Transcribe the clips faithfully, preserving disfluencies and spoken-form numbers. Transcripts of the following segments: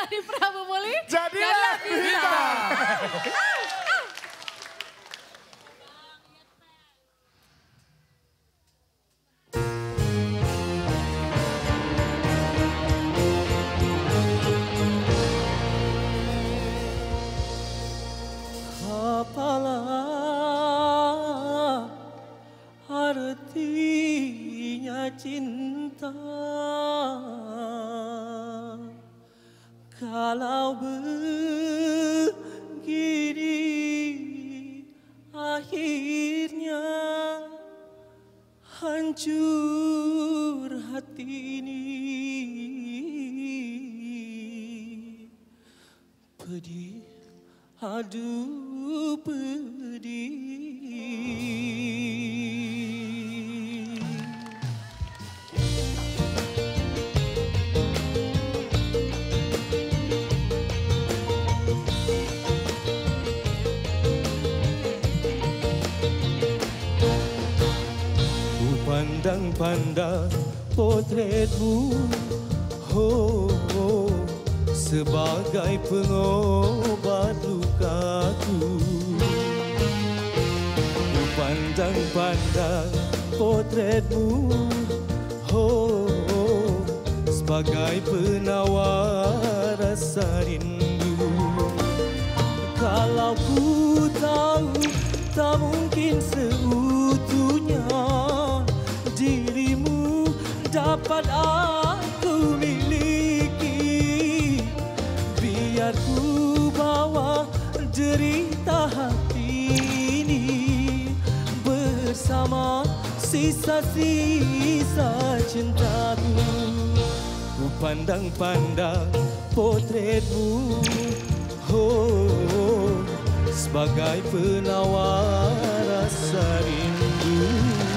dari Prabu Muli. Jadilah bintang. Apalah artinya cinta kalau begini akhirnya hancur hati ini pedih. Aduh pedih. Ku pandang-pandang potretmu, oh, oh, sebagai pengobat lukaku. Ku pandang-pandang potretmu, oh, oh, sebagai penawar rasa rindu. Kalau ku tahu tak mungkin seutuhnya dirimu dapat aku miliki, biar ku bawa derita hati ini bersama sisa-sisa cintaku. Ku pandang-pandang potretmu, oh, oh, sebagai penawar rasa rindu.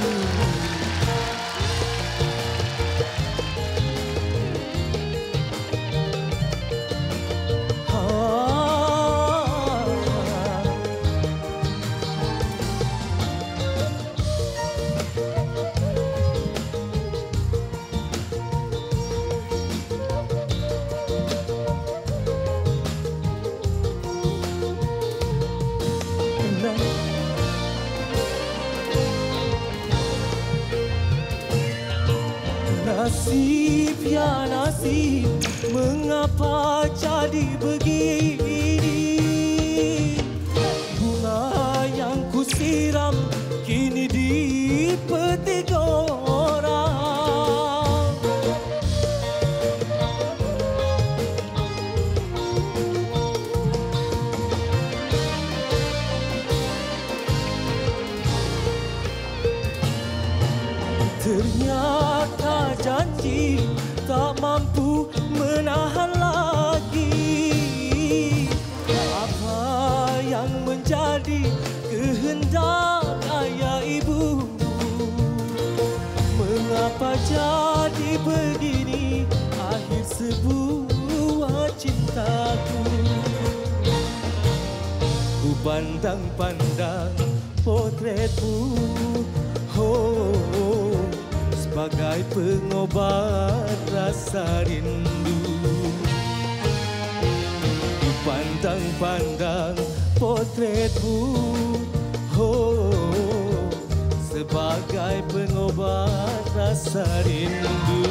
Nasib ya nasib, mengapa jadi begini? Bunga yang kusiram kini dipetik orang. Ternyata janji tak mampu menahan lagi. Apa yang menjadi kehendak ayah ibu? Mengapa jadi begini akhir sebuah cintaku? Ku pandang-pandang potretmu, oh, oh, sebagai pengobat rasa rindu. Ku pandang-pandang potretmu, oh, oh, sebagai pengobat rasa rindu.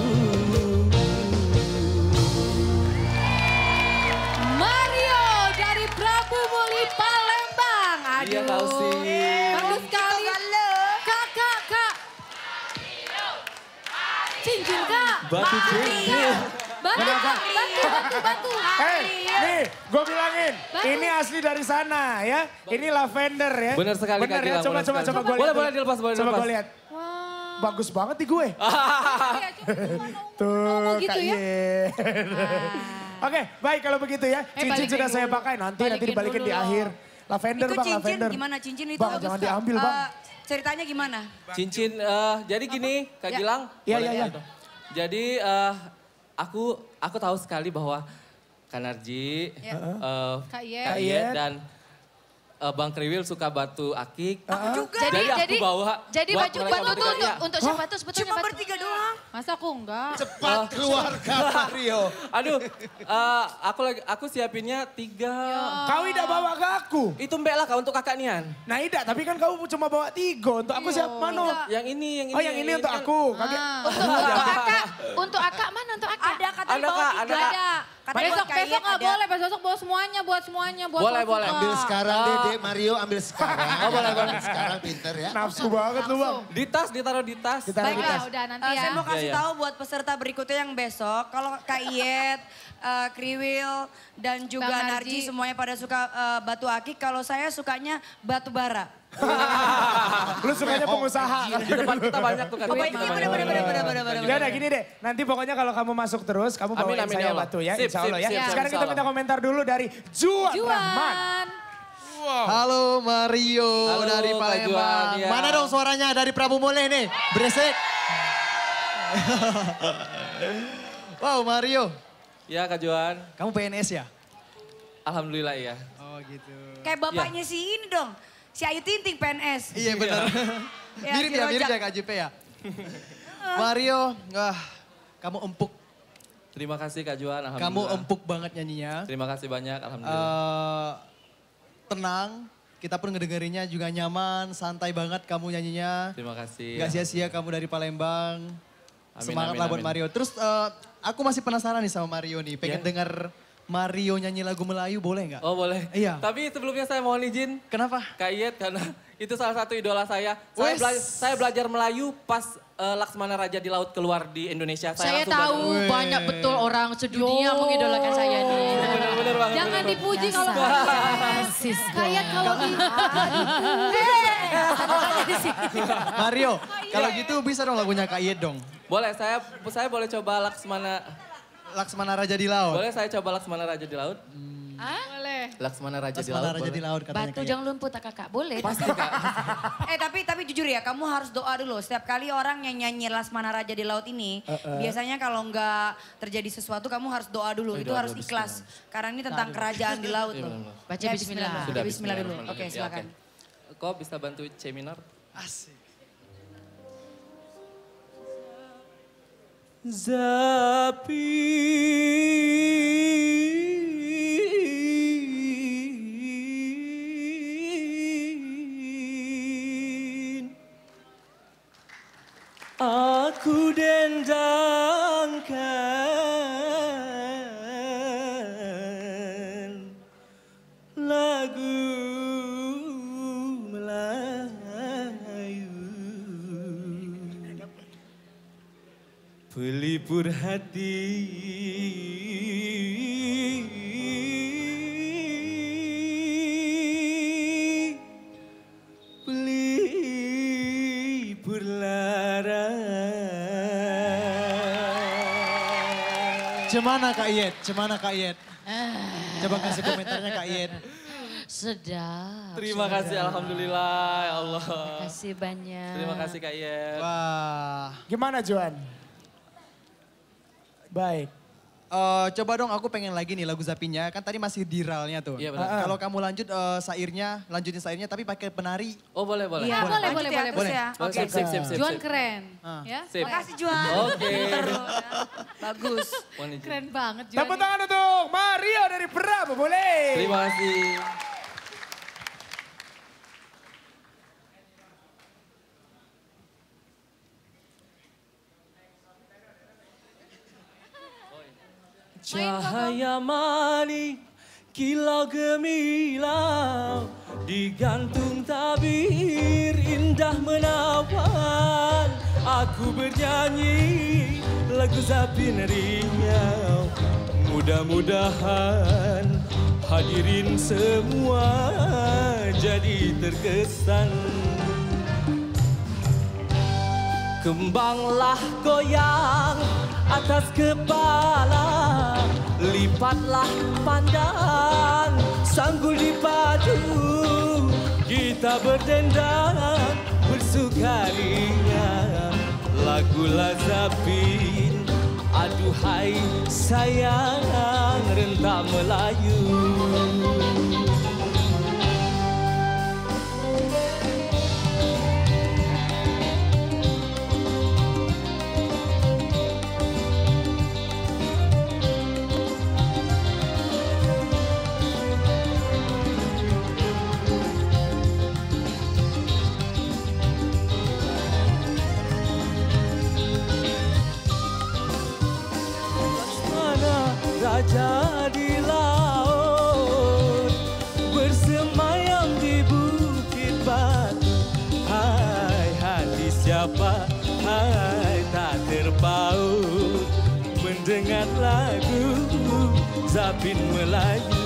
Mario dari Prabu Muli Palembang. Aduh. Iya kau sih. Bagus sekali. Kak, kak, kak. Cincin kak. Batu cincin. Bantu, Kak. bantu, bantu, bantu. Eh, nih, gue bilangin, Bantu. ini asli dari sana ya. Ini lavender ya. Benar sekali Bener Kak ya, Gilang, coba, benar coba, sekali. coba gue lihat. Boleh, boleh dilepas, boleh Coba dilepas. gue lihat. Wow. Bagus banget nih gue. Iya, cuma Tuh, gitu Kak ya. Yen. Oke, baik kalau begitu ya. Eh, Cincin balikin sudah saya dulu. pakai, nanti nanti Balikin dibalikin dulu di loh. akhir. Lavender Itu bang, cincin lavender. gimana? Cincin itu Bang, bagus, jangan Kak. diambil Eh, bang. ceritanya gimana? Cincin, eh, jadi gini Kak Ya. Gilang. Iya, boleh iya, iya. gitu. Jadi eh, aku aku tahu sekali bahwa Kak Narji, Ya. eh, Kak Yen. Kak Kak Yen Yen. dan eh, Bang Kriwil suka batu akik. Aku juga. Jadi, Jadi aku jadi, bawa jadi buat baju mereka batu tuh bertiga, untuk, iya. untuk siapa tuh sebetulnya Cuma batu? bertiga doang. Masa aku enggak? Cepat keluarga Mario. Aduh, eh, aku lagi aku siapinnya tiga. Kau tidak bawa ke aku. Itu mbak lah kau untuk kakak Nian. Nah tidak, tapi kan kau cuma bawa tiga. Untuk aku siap mana? Yang ini, yang ini. Oh yang ini untuk kan- aku. Kaget. Ah, untuk, untuk akak, untuk akak mana untuk akak? Ada katanya Ada, bawa Kak, tiga. ada, Kak. Ada. Katanya Besok, buat besok Kayet nggak ada. boleh, besok bawa semuanya, buat semuanya, buat Boleh, semua boleh. suka. Ambil sekarang Ah. Dede, Mario ambil sekarang. Oh, boleh, boleh. Ambil sekarang pinter ya. Nafsu banget lu bang. Di tas, ditaruh di tas. Kita taruh di Baiklah, tas. udah nanti Eh, ya. saya mau kasih Iya, iya. tahu buat peserta berikutnya yang besok, kalau Kak Iyet, eh, Kriwil, dan juga Bang Narji Narji. semuanya pada suka eh, batu akik, kalau saya sukanya batu bara. Lu sukanya pengusaha. Di depan kita banyak tuh kan. Oh, iya, bener, bener, bener, bener, bener, bener. Udah, udah gini deh. Nanti pokoknya kalau kamu masuk terus, kamu Amin, bawain amin, saya ya Allah. batu ya. Sip, Insya Allah sip, ya. sip, Sekarang insya kita Allah. minta komentar dulu dari Juan Rahman. Juan. Halo Mario Halo, dari Kak Palembang. Juan, ya. Mana dong suaranya dari Prabu Muleh nih? Beresek. Wow Mario, Ya Kak Juan, kamu P N S ya? alhamdulillah ya. Oh gitu. Kayak bapaknya si ini dong, si Ayu Ting Ting P N S. Iya benar. Ya, mirip si ya, mirip Rojak. ya Kak J P ya. Mario, wah, kamu empuk. Terima kasih Kak Juan, alhamdulillah. Kamu empuk banget nyanyinya. Terima kasih banyak, alhamdulillah. Eh, tenang, kita pun ngedengerinnya juga nyaman, santai banget kamu nyanyinya. Terima kasih. Gak sia-sia kamu dari Palembang. Amin, Semangat amin, lah buat amin. Mario. Terus eh, aku masih penasaran nih sama Mario nih. Pengen Ya. dengar Mario nyanyi lagu Melayu boleh nggak? Oh boleh. Iya. Tapi sebelumnya saya mohon izin Kenapa? Kak Iyet karena itu salah satu idola saya. Saya, Wes. bela- saya belajar Melayu pas eh, Laksmana Raja di Laut keluar di Indonesia. Saya langsung tahu Weh. banyak betul orang sedunia mengidolakan saya nih. belajar. Bener-bener banget. Jangan bener-bener. dipuji kalau Sis kayak kalau di... Mario, kalau gitu bisa dong lagunya Kak Iyet dong. Boleh, saya saya boleh coba Laksmana. Laksmana Raja di Laut. Boleh saya coba Laksmana Raja di Laut? Boleh. Laksmana Raja di Laksmana Laut. Raja boleh? di Laut katanya Batu Kak Iyet. jangan lumpur tak kakak, boleh. Pasti Kak. Eh tapi tapi jujur ya, kamu harus doa dulu. Setiap kali orang yang nyanyi Lasmana Raja di Laut ini, biasanya kalau nggak terjadi sesuatu kamu harus doa dulu. Eh, Itu doa harus dulu, ikhlas. Karena ini tentang kerajaan di laut Iya, tuh. benar-benar. Baca Ya, bismillah. dulu. Sudah, Bismillah dulu. Oke, bismillahirrahmanirrahim. Ya, silakan. oke. Kok bisa bantu C minor? Asik. Zapin Aku dendangkan lagu Melayu pelipur hati pelipur lara Cemana Kak Iyet? Cemana Kak Iyet? Coba kasih komentarnya Kak Iyet. Sedap. Terima kasih, alhamdulillah ya Allah. Terima kasih banyak. Terima kasih Kak Iyet. Wah. Gimana Juan? Baik. Eh, coba dong aku pengen lagi nih lagu Zapinya. Kan tadi masih diralnya tuh. Iya, benar. Ah, ah. Kalau kamu lanjut eh, sairnya, lanjutin sairnya tapi pakai penari. Oh boleh, boleh. Iya, boleh, Lanjut boleh, ya, boleh. terus boleh. ya. Boleh, Oke. sip, sip, sip, sip, Juan sip. keren. Ah. Ya? Sip. Makasih Juan. Oke. Pinter lu, ya. Bagus. Mohon izin. Keren banget Juan. Tepuk tangan untuk Mario dari Prabu boleh. Terima kasih. Cahaya mani kilau gemilang digantung tabir indah menawan aku bernyanyi lagu Zapin riau mudah-mudahan hadirin semua jadi terkesan kembanglah goyang atas kepala lipatlah pandang sanggul dipadu kita berdendang bersukaria lagu Zapin aduhai sayang rentah Melayu di laut, bersemayam di bukit batu. Hai hati siapa, hai tak terpaut, mendengar lagu Zapin Melayu.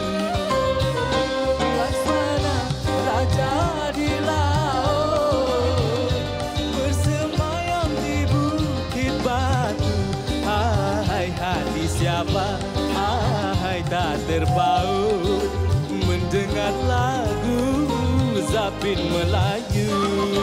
Laksana raja di laut, bersemayam di bukit batu. Hai hati siapa, hai tak terpaut, mendengar lagu Zapin Melayu.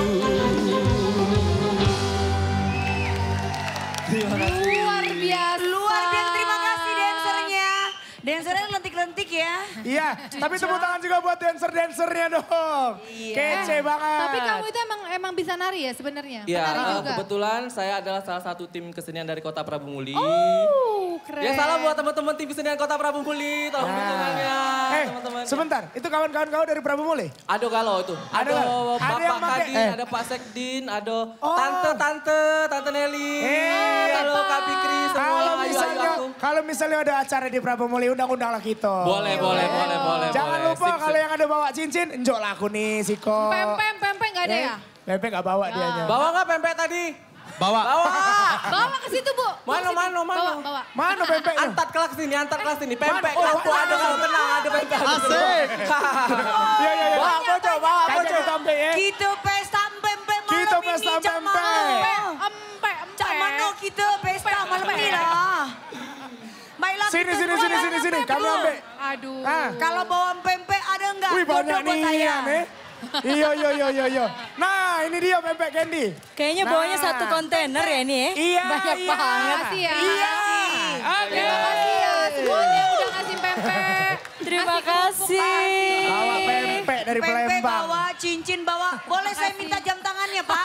Terima kasih. Luar biasa. Luar biasa, terima kasih dancernya. Dancernya lentik-lentik ya. Iya, tapi tepuk tangan juga buat dancer-dancernya dong. Iya. Kece banget. Tapi kamu itu emang emang bisa nari ya sebenarnya? Ya, Penari uh, juga. kebetulan saya adalah salah satu tim kesenian dari Kota Prabu Muli. Oh, keren. Ya salam buat teman-teman tim kesenian Kota Prabu Muli, tolong dukungannya Eh, teman-teman. sebentar. Itu kawan-kawan kau dari Prabu Muli? Ada kalau itu, Ada ada nggak? Ada Bapak yang pakai- Kadin, eh. ada Pak Sekdin, ada Oh. tante-tante, Tante Nelly, Eh, halo Kak Fikri, semua Kalau ayo ayo misalnya, aku. kalau misalnya ada acara di Prabu Muli, undang-undanglah kita. Boleh, boleh, boleh, boleh. Jangan boleh. lupa Sip, kalau sip. yang ada bawa cincin, enjok lah aku nih, Siko. Pempek, pempek nggak ada ya? Pempek gak bawa dianya. Bawa nggak pempek tadi? Bawa. Bawa. Bawa ke situ, Bu. Bawa Mana, sini. mana, mana? Bawa, bawa. Mana pempeknya? Antar kelas sini, antar kelas sini. Pempek, Mana? Oh, lampu ada kalau tenang, ada pempek. Asik. Iya, iya, iya. Bawa bocor, bawa Kagak bocor. kita pempek ya. Kita pesta pempek malam Kita ini, pesta Cak pempek. Mano. Empek, empek. Cak Mano kita pesta malam ini lah. Baiklah Sini, kita sini, semua sini, sini, sini. pempek Kami dulu. ambil. Aduh. Ah. Kalau bawa pempek ada enggak? Wih, banyak Jodoh buat nih saya. nih. Iya, iya, iya, iya, iya. Nah, ini dia pempek Candy. Kayaknya Nah. bawanya satu kontainer ya ini ya. Iya, Banyak iya. banget. Makasih ya. Iya. Oke. Terima kasih ya semuanya udah ngasih pempek. Terima Ngasih kerupuk kasih. Bawa pempek dari Pempek Palembang. bawa, cincin bawa. Boleh saya minta jam tangannya, Pak?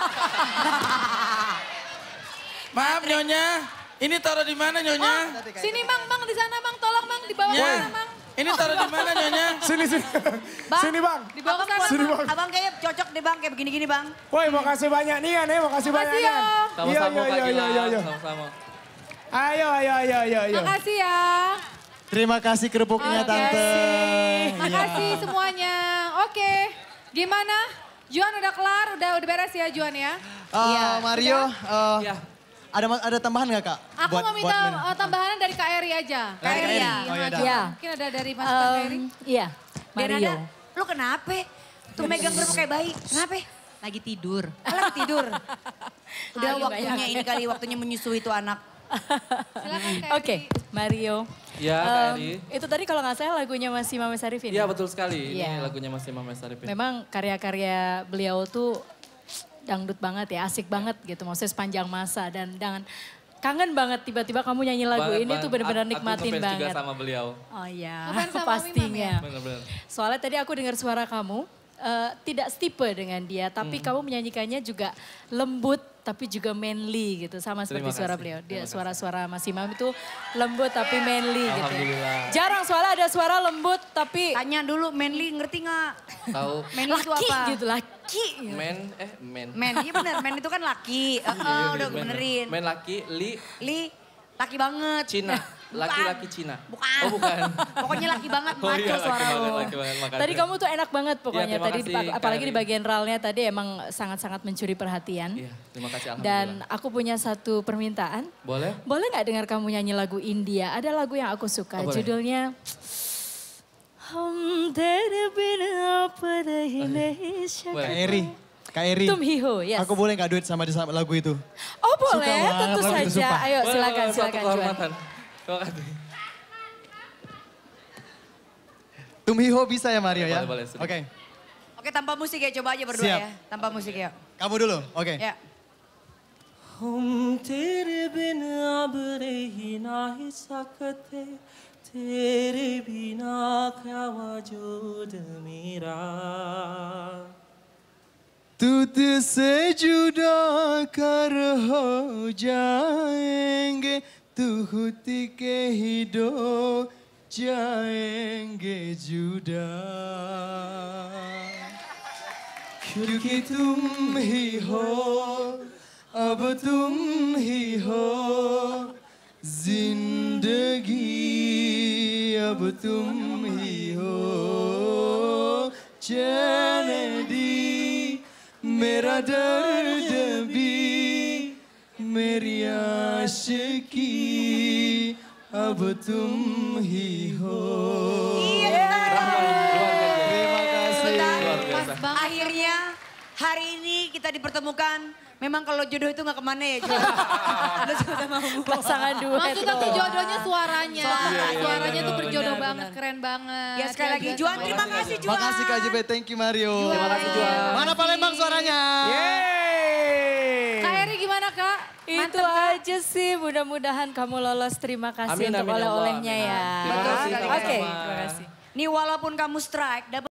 Maaf Nyonya, ini taruh di mana Nyonya? Sini Bang, Bang di sana Bang, tolong Bang dibawa ke Ya, sana Bang. ini taruh di mana Nyonya? Sini, sini. Bang. Sini, Bang. Dibawa ke sana. Sini, Bang. Abang kayaknya cocok deh Bang, kayak begini-gini Bang. Woi, makasih banyak nih ya, nih. Makasih banyak Makasih nih. ya. Sama-sama Kak Iya, iya, Gilang, iya, iya. sama-sama. Ayo, ayo, ayo, ayo, ayo. Makasih ya. Terima kasih kerupuknya Oke. Tante. Makasih semuanya. Oke. Gimana? Juan udah kelar, udah udah beres ya Juan ya? Eh, Mario, eh, Iya. ada ada tambahan nggak Kak? Aku Buat- mau buat minta menu? uh, tambahan dari Kak Eri aja. Kak Eri ya? Oh, ya udah. Ya. Mungkin ada dari Mas Kak Eri. Em, Iya, Denada, Mario. lu kenapa? Tuh megang kerupuk kayak bayi. Kenapa? Lagi tidur. Ah, lagi tidur. Udah Ayo, waktunya bayangin. ini kali, waktunya menyusui itu anak. Silakan Kak Oke, Eri. Mario. Ya Kak Em, Eri. Itu tadi kalau nggak salah lagunya masih Mama Sarifin. Iya ya? betul sekali, ini Iya. lagunya masih Mama Sarifin. Memang karya-karya beliau tuh dangdut banget ya, asik banget gitu. Maksudnya sepanjang masa dan dengan kangen banget tiba-tiba kamu nyanyi lagu Banget, ini banget. tuh benar-benar Aku nikmatin ngefans banget. juga sama beliau. Oh iya, Ngefans sama pastinya. Benar-benar. Soalnya tadi aku dengar suara kamu eh, tidak stipe dengan dia, tapi Hmm. kamu menyanyikannya juga lembut tapi juga manly gitu, sama seperti Terima suara kasih, beliau. Dia terima suara-suara Mas Imam itu lembut tapi manly gitu. Alhamdulillah. Ya. Jarang soalnya ada suara lembut tapi Tanya dulu, Manly ngerti nggak? Tahu Manly itu laki apa? gitu, laki. gitu. men, eh men. Men, iya bener, men itu kan laki. Eh, eh, Iya, udah men. gue benerin. Men laki, li, Li, laki banget. Cina. Bukan. Laki-laki Cina. Bukan. Oh bukan. Pokoknya laki banget, Oh maco iya, laki suara banget, lo. laki banget, makasih. Tadi kamu tuh enak banget pokoknya. terima Tadi kasih, ap- apalagi Kak di Eri. bagian ralnya tadi emang sangat-sangat mencuri perhatian. Iya, terima kasih alhamdulillah. Dan aku punya satu permintaan. Boleh? Boleh nggak dengar kamu nyanyi lagu India? Ada lagu yang aku suka, Oh, boleh. judulnya Hum tere bina par hi nahi Boleh. Kak Eri, Kak Eri. Tum hi ho, yes. Aku boleh nggak duet sama dia sama lagu itu? Oh boleh, banget tentu lagu itu, saja. sumpah. Ayo Boleh, silakan, boleh, suatu silakan Juan. kehormatan. Terima kasih. Tumhiho bisa ya Mario ya? Boleh, boleh, Oke, sudah. Oke, tanpa musik ya, coba aja berdua Siap. ya. Tanpa musik ya. kamu dulu, oke. Ya. हम तेरे बिना अब रह ही नहीं सकते, तेरे बिना क्या वजूद मेरा। तुझसे जुदा कर हो जाएंगे, तू खुद के ही दो जाएंगे जुदा, क्योंकि तुम ही हो, अब तुम ही हो, जिंदगी अब तुम ही हो चैन दी मेरा दर्द भी मेरी आशिकी अब तुम ही हो. Terima kasih. Sebentar, akhirnya hari ini kita dipertemukan. Memang kalau jodoh itu gak kemana ya Juan. Lu sama mau. Pasangan duet. Maksudnya tuh jodohnya suaranya. Suara. Suaranya tuh Benar, berjodoh benar, banget, keren banget. Ya sekali lagi Juan, terima kasih Juan. Makasih Kak J B, thank you Mario. Terima kasih Juan. Mana Palembang suaranya? Yeay. Kak Eri gimana Kak? Itu aja sih, mudah-mudahan kamu lolos. Terima kasih Amin, untuk amin, ya Allah, oleh-olehnya amin. ya. Terima Betul kasih sekali. Oke, sama-sama. terima kasih. Nih walaupun kamu strike, dapat